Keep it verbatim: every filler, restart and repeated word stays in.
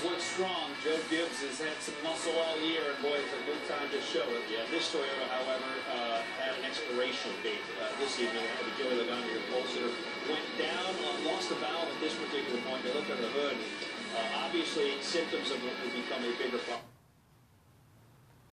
looks strong. Joe Gibbs has had some muscle all year, and boy, it's a good time to show it. Yeah, this Toyota, however, uh, had an expiration date uh, this evening. I had the Joey Logano repulsor went down, uh, lost the valve at this particular point. They looked under the hood. Uh, obviously, symptoms of what would become a bigger problem.